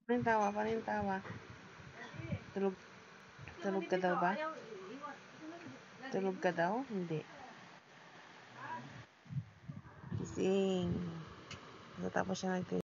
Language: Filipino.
Paano yung tawa? Paano yung tawa? Tulog ka daw ba? Tulog ka daw? Hindi. Gising. Natapos siya nag